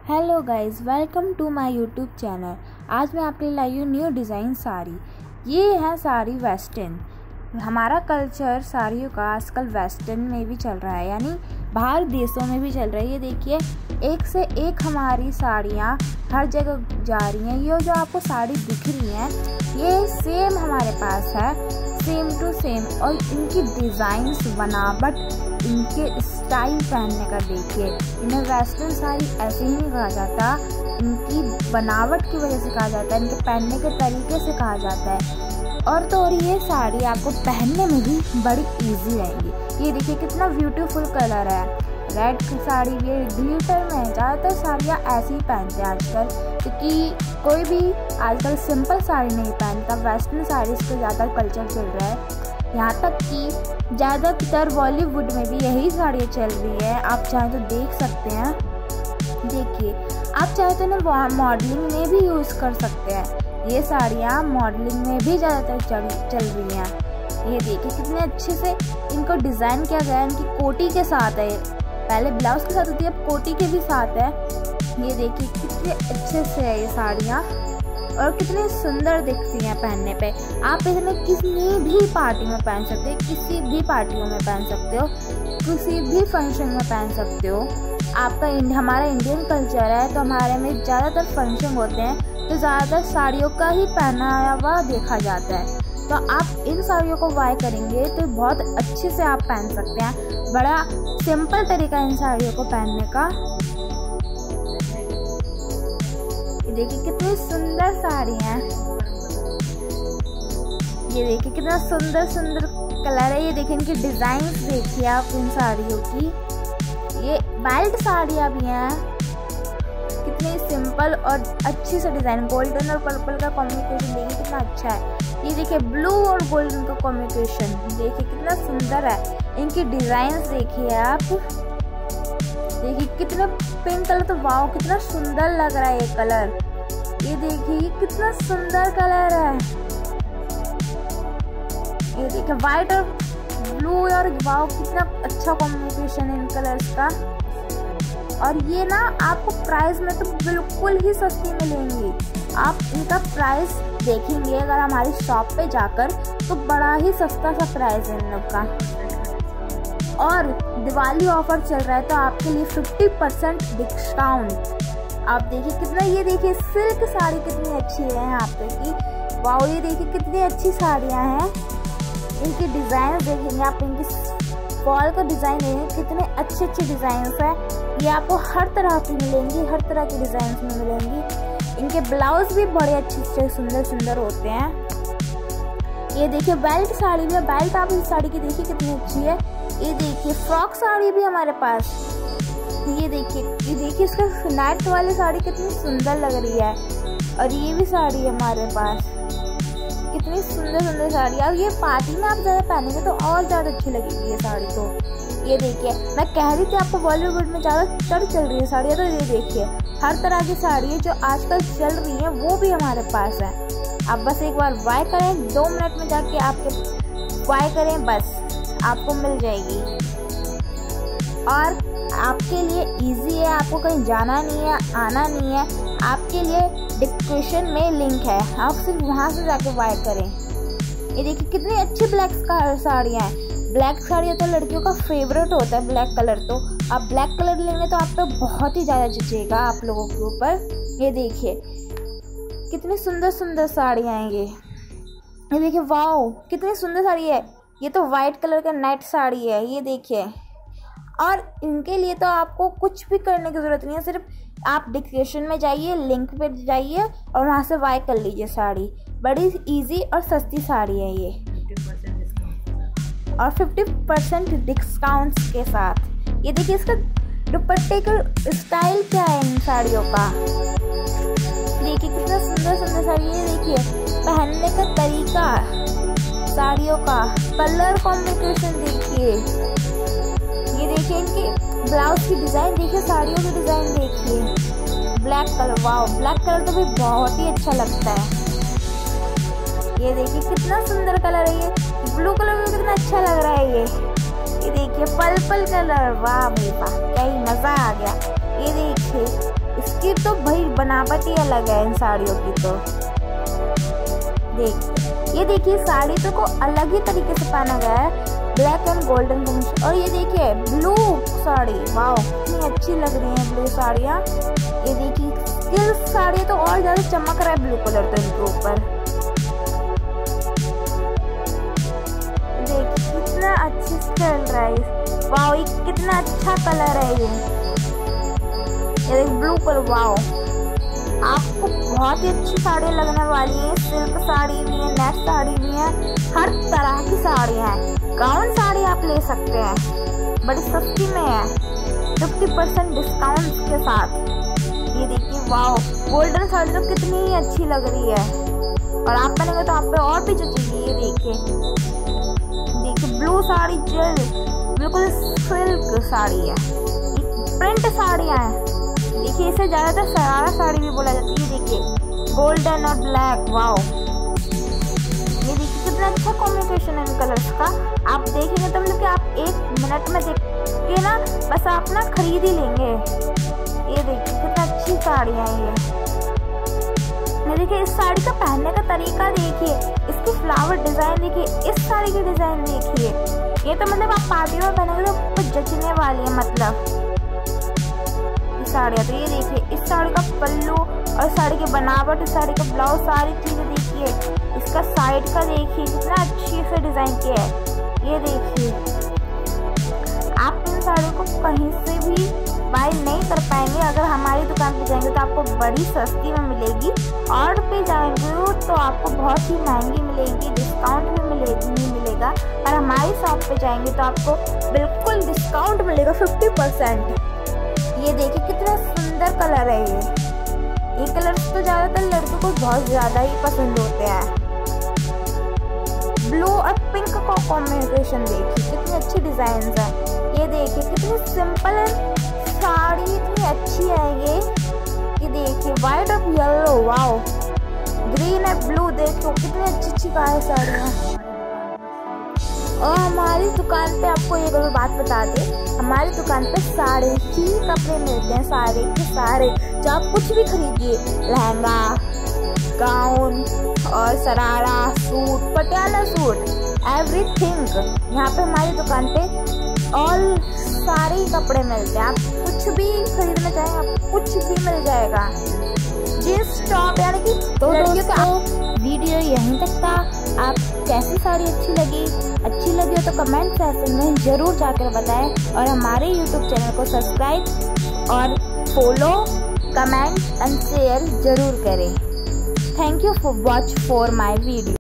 Hello guys, welcome to my YouTube channel. आज मैं आपके लिए लाई हूँ न्यू डिज़ाइन साड़ी। ये है साड़ी वेस्टर्न। हमारा कल्चर साड़ियों का आजकल वेस्टर्न में भी चल रहा है, यानी बाहर देशों में भी चल रहा है। ये देखिए, एक से एक हमारी साड़ियाँ हर जगह जा रही हैं। ये जो आपको साड़ी दिख रही हैं, ये सेम हमारे पास है, सेम टू सेम। और इनकी डिज़ाइंस, बनावट, इनके स्टाइल पहनने का देखिए। इन्हें वेस्टर्न साड़ी ऐसे ही नहीं कहा जाता, इनकी बनावट की वजह से कहा जाता है, इनके पहनने के तरीके से कहा जाता है। और ये साड़ी आपको पहनने में भी बड़ी इजी रहेगी। ये देखिए कितना ब्यूटीफुल कलर है। रेड की साड़ी भी है, ग्लिटर में है। ज़्यादातर साड़ियाँ ऐसी ही पहनते हैं आजकल, क्योंकि कोई भी आजकल सिंपल साड़ी नहीं पहनता। वेस्टर्न साड़ीज़ का ज़्यादा कल्चर चल रहा है। यहाँ तक कि ज़्यादातर बॉलीवुड में भी यही साड़ियाँ चल रही है। आप चाहें तो देख सकते हैं। देखिए, आप चाहे तो ना मॉडलिंग में भी यूज़ कर सकते हैं। ये साड़ियाँ मॉडलिंग में भी ज़्यादातर चल रही हैं। ये देखिए कितने अच्छे से इनको डिज़ाइन किया गया है। इनकी कोटी के साथ है, पहले ब्लाउज के साथ होती है, अब कोटी के भी साथ है। ये देखिए कितने अच्छे से है ये साड़ियाँ, और कितनी सुंदर दिखती हैं पहनने पे। आप इन्हें किसी भी पार्टी में पहन सकते हो, किसी भी पार्टियों में पहन सकते हो, किसी भी फंक्शन में पहन सकते हो। हमारा इंडियन कल्चर है, तो हमारे में ज़्यादातर फंक्शन होते हैं तो ज़्यादातर साड़ियों का ही पहनाया हुआ देखा जाता है। तो आप इन साड़ियों को बाय करेंगे तो बहुत अच्छे से आप पहन सकते हैं। बड़ा सिंपल तरीका इन साड़ियों को पहनने का। देखिए कितनी सुंदर साड़ी है। ये देखिए कितना सुंदर सुंदर कलर है। ये देखिए इनकी डिजाइन देखिए आप इन साड़ियों की। ये बेल्ट साड़ियाँ भी हैं, कितनी सिंपल और अच्छी से डिजाइन। गोल्डन और पर्पल का कॉम्बिनेशन देखिए कितना अच्छा है। ये देखिए ब्लू और गोल्डन का कॉम्बिनेशन देखिए कितना सुंदर है। इनकी डिजाइन देखिए आप। देखिए कितना पिंक कलर, तो वाव कितना सुंदर लग रहा है ये कलर। ये देखिए कितना सुंदर कलर है। ये देखिए वाइट और ब्लू, और वाव कितना अच्छा कॉम्बिनेशन है इन कलर्स का। और ये ना आपको प्राइस में तो बिल्कुल ही सस्ती मिलेंगी। आप इनका प्राइस देखेंगे अगर हमारी शॉप पे जाकर, तो बड़ा ही सस्ता सा प्राइस है इन लोग का। और दिवाली ऑफर चल रहा है, तो आपके लिए 50% डिस्काउंट। आप देखिए कितना, ये देखिए सिल्क साड़ी कितनी अच्छी है यहाँ पे की। वाओ, ये देखिए कितनी अच्छी साड़ियाँ हैं। इनकी डिज़ाइन देखेंगे आप, इनकी फॉल का डिज़ाइन देखेंगे, कितने अच्छे अच्छे डिज़ाइन है। ये आपको हर तरह की मिलेंगी, हर तरह की डिज़ाइन में मिलेंगी। इनके ब्लाउज भी बड़े अच्छे सुंदर सुंदर होते हैं। ये देखिए बेल्ट साड़ी भी है। बेल्ट आप इस साड़ी की देखिए कितनी अच्छी है। ये देखिए फ्रॉक साड़ी भी हमारे पास। ये देखिए इसका नेट वाली साड़ी कितनी सुंदर लग रही है। और ये भी साड़ी है हमारे पास, कितनी सुंदर सुंदर साड़ी। अब ये पार्टी में आप ज़्यादा पहनेंगे तो और ज़्यादा अच्छी लगेगी ये साड़ी। तो ये देखिए, मैं कह रही थी आपको बॉलीवुड में ज़्यादातर चल रही है साड़ियाँ, तो ये देखिए हर तरह की साड़ी है जो आजकल चल रही है, वो भी हमारे पास है। आप बस एक बार बाय करें, 2 मिनट में जाके आपके बाय करें, बस आपको मिल जाएगी। और आपके लिए इजी है, आपको कहीं जाना नहीं है, आना नहीं है। आपके लिए डिस्क्रिप्शन में लिंक है, आप सिर्फ वहाँ से जाके बाय करें। ये देखिए कितनी अच्छी ब्लैक साड़ियाँ हैं। ब्लैक साड़ियाँ तो लड़कियों का फेवरेट होता है, ब्लैक कलर। तो आप ब्लैक कलर लेंगे तो आप पे बहुत ही ज़्यादा जचेगा आप लोगों के ऊपर। ये देखिए कितनी सुंदर सुंदर साड़ियाँ हैं ये देखिए, वाओ कितनी सुंदर साड़ी है। ये तो वाइट कलर का नेट साड़ी है, ये देखिए। और इनके लिए तो आपको कुछ भी करने की ज़रूरत नहीं है, सिर्फ आप डिस्क्रिप्शन में जाइए, लिंक पे जाइए और वहाँ से बाय कर लीजिए साड़ी। बड़ी इजी और सस्ती साड़ी है ये, और 50% डिस्काउंट के साथ। ये देखिए इसका दुपट्टे का स्टाइल क्या है इन साड़ियों का। देखिए कितना सुंदर सुंदर साड़ी। ये देखिए पहनने का तरीका, साड़ियों का कलर कॉम्बिनेशन देखिए। ये देखिए इनकी ब्लाउज की डिज़ाइन देखिए, साड़ियों की डिज़ाइन देखिए। Black colour, wow black colour तो भी बहुत ही अच्छा लगता है। ये देखिए कितना सुंदर कलर है। ये ब्लू कलर में कितना अच्छा लग रहा है ये देखिए पर्पल कलर, वाह भाई वाह, क्या ही मज़ा आ गया। ये देखिए इसकी तो भाई बनावट ही अलग है इन साड़ियों की। तो देखिए, ये देखिए साड़ी तो को अलग ही तरीके से पहना गया है, ब्लैक एंड गोल्डन कॉम्बिनेशन। और ये देखिए ब्लू साड़ी, वाओ कितनी अच्छी लग रही है ब्लू साड़ियाँ। ये देखिए सिल्क साड़ी तो और ज्यादा चमक रहा है ब्लू कलर तो इनके ऊपर। देखिए कितना अच्छे से चल रहा है, वाओ ये कितना अच्छा कलर है ये ब्लू कलर। वाओ आपको बहुत ही अच्छी साड़ियाँ लगने वाली है। सिल्क साड़ी भी है, नेट साड़ी भी है, हर तरह की साड़ियाँ हैं। गाउन साड़ी आप ले सकते हैं, बड़ी सस्ती में है, 50% डिस्काउंट के साथ। ये देखिए वाओ गोल्डन साड़ी तो कितनी ही अच्छी लग रही है, और आप पहनेंगे तो आप पे और भी जचेगी। ये देखिए ब्लू साड़ी जेल बिल्कुल सिल्क साड़ी है, प्रिंट साड़ियाँ हैं। देखिए इसे ज्यादातर शरारा साड़ी भी बोला जाता है। ये देखिए गोल्डन और ब्लैक, वाओ ये देखिए कितना अच्छा कॉम्बिनेशन है इन कलर्स का। आप देखेंगे तो मतलब कि आप 1 मिनट में देख के ना बस आप ना खरीद ही लेंगे। ये देखिए कितना अच्छी साड़ियाँ हैं ये देखिए। इस साड़ी का पहनने का तरीका देखिए, इसकी फ्लावर डिजाइन देखिए, इस साड़ी की डिजाइन देखिए। ये तो मतलब आप पार्टी में पहनेंगे तो कुछ जचने वाली है मतलब साड़ियाँ। तो ये देखिए इस साड़ी का पल्लू और साड़ी की बनावट, इस साड़ी का ब्लाउज, सारी चीजें देखिए। इसका साइड का देखिए कितना अच्छी से डिजाइन किया है। ये देखिए आप इन साड़ियों को कहीं से भी बाय नहीं कर पाएंगे। अगर हमारी दुकान पे जाएंगे तो आपको बड़ी सस्ती में मिलेगी, और पे जाएंगे तो आपको बहुत ही महंगी मिलेगी, डिस्काउंट भी नहीं मिलेगा। और हमारी शॉप पे जाएंगे तो आपको बिल्कुल डिस्काउंट मिलेगा 50%। ये देखिए कितना सुंदर कलर है ये कलर तो ज्यादातर लड़कों को बहुत ज्यादा ही पसंद होते हैं। ब्लू और पिंक का कॉम्बिनेशन देखिए कितनी अच्छी डिजाइन है। ये देखिए कितनी सिंपल साड़ी, इतनी अच्छी है ये देखिए व्हाइट और येलो, वाओ ग्रीन और ब्लू, देखो कितनी अच्छी है साड़ियाँ। और हमारी दुकान पे आपको ये बात बता दे, हमारी दुकान पे सारे ही कपड़े मिलते हैं, सारे के सारे, जो आप कुछ भी खरीदिए, लहंगा, गाउन और sharara suit, Patiala suit, everything. यहाँ पे हमारी दुकान पे ऑल सारे ही कपड़े मिलते हैं। आप कुछ भी खरीदना चाहें आपको कुछ भी मिल जाएगा। जींस टॉप यानी कि तो दोस्तों वीडियो यहीं तक था। आप कैसी साड़ी अच्छी लगी हो तो कमेंट सेक्शन में ज़रूर जाकर बताएं, और हमारे YouTube चैनल को सब्सक्राइब और फॉलो, कमेंट एंड शेयर ज़रूर करें। Thank you for watch for my video.